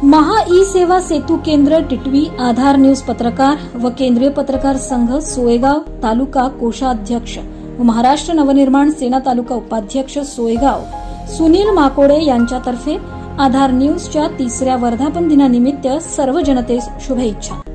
महा E सेवा सेतू केंद्र टिटवी, आधार news पत्रकार व केंद्रीय पत्रकार संघ सोयगाव तालुका कोषाध्यक्ष व महाराष्ट्र नवनिर्माण सेना तालुका उपाध्यक्ष सोयगाव सुनील माकोडे यांच्यातर्फे आधार न्यूजच्या 3ऱ्या वर्धापन दिनानिमित्त सर्व जनतेस शुभेच्छा।